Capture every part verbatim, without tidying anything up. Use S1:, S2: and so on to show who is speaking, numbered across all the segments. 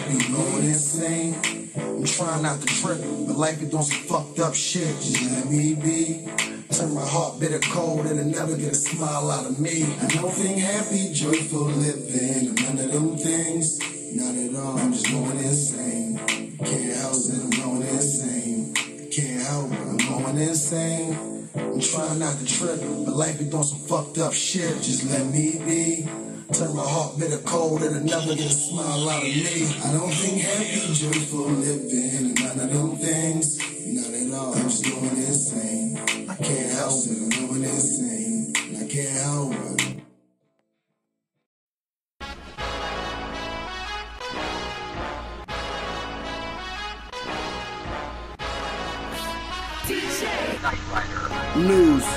S1: be going insane. I'm trying not to trip, but life is doing some fucked up shit. Just let me be. Turn my heart bitter cold and it never get a smile out of me. I don't think happy, joyful living, none of them things. Not at all, I'm just going insane. Can't help it, I'm going insane. Can't help it, I'm going insane. I'm trying not to trip, but life is doing some fucked up shit. Just let me be. Turn my heart bitter cold and it never get a smile out of me. I don't think happy, joyful living, none of them things. Not at all, I'm just going insane. I can't help it, I'm going insane. I can't help it.
S2: News.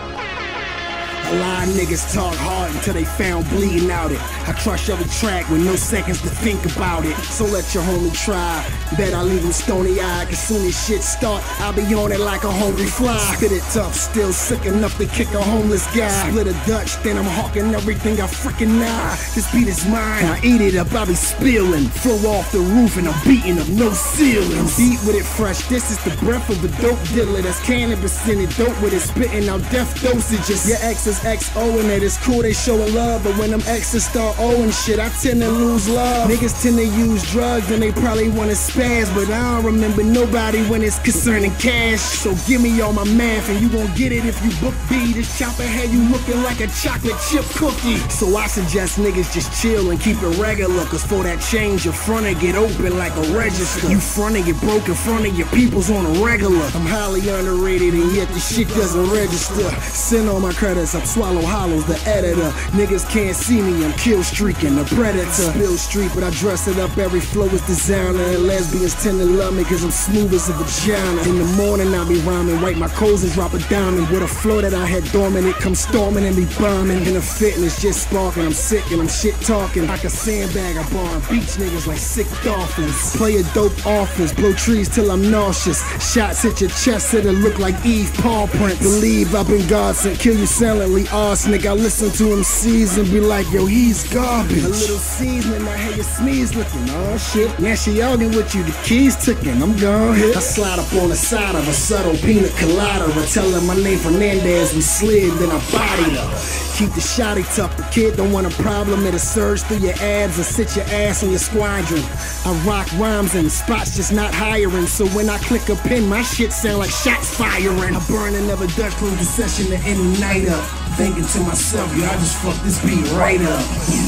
S2: A lot of niggas talk hard until they found bleeding out it. I crush every track with no seconds to think about it. So let your homie try. Bet I leave him stony eyed, cause soon as shit start, I'll be on it like a hungry fly. Spit it tough, still sick enough to kick a homeless guy. Split a Dutch, then I'm hawking everything I freaking eye. This beat is mine, I eat it up, I be spilling. Throw off the roof and I'm beating up, no ceiling. Beat with it fresh, this is the breath of a dope dealer. That's cannabis in it, dope with it, spitting out death dosages. Your ex is X O and it is cool, they showing love, but when them exes start owing shit, I tend to lose love. Niggas tend to use drugs and they probably wanna spaz, but I don't remember nobody when it's concerning cash. So give me all my math and you gon' get it if you book B. This chopper had you looking like a chocolate chip cookie. So I suggest niggas just chill and keep it regular, cause for that change your front get open like a register. You front get broke in front of your peoples on a regular. I'm highly underrated and yet the shit doesn't register. Send all my credits, I'm Swallow Hollows, the editor. Niggas can't see me, I'm kill streaking, the predator. Spill street, but I dress it up, every flow is designer. And lesbians tend to love me cause I'm smooth as a vagina. In the morning I be rhyming, write my codes and drop a diamond. With a flow that I had dormant, it comes storming and be bombing. In the fitness, just sparking, I'm sick and I'm shit talking. Like a sandbag, I bar and beach niggas like sick dolphins. Play a dope offense, blow trees till I'm nauseous. Shots hit your chest, it'll look like Eve paw prints. Believe I've been God sent, kill you silently, arsenic. I listen to M Cs and be like, yo, he's garbage. A little seasoning, I hear your sneeze looking, oh shit. Now she arguing with you, the keys ticking, I'm gone hit. I slide up on the side of a subtle pina colada. I tell her my name Fernandez, we slid, then I bodied her. Keep the shotty tough, the kid don't want a problem. It'll surge through your abs and sit your ass on your squadron. I rock rhymes and spots just not hiring. So when I click a pin, my shit sound like shots firing. I burn another Dutch close the session to end the night up. Thinking to myself, yo, I just fucked this beat right up.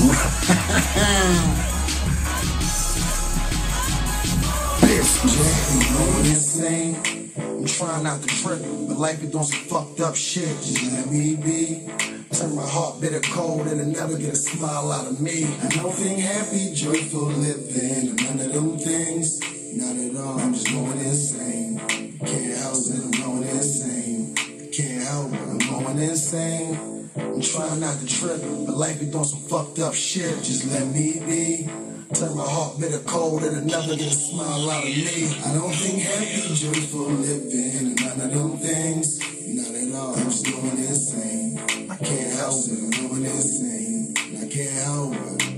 S1: This Jack going insane. I'm trying not to trip, but life is doing some fucked up shit. Just let me be. Turn my heart bitter cold and it never get a smile out of me. I don't think happy, joyful living, none of them things. Not at all, I'm just going insane. Can't help it, I'm going insane. Can't help it, I'm going insane. I'm trying not to trip, but life is doing some fucked up shit. Just let me be. Turn my heart bitter cold and it never get a smile out of me. I don't think happy, joyful living, none of them things. Not at all, I'm just going insane. I can't help it, I'm going insane. I can't help it.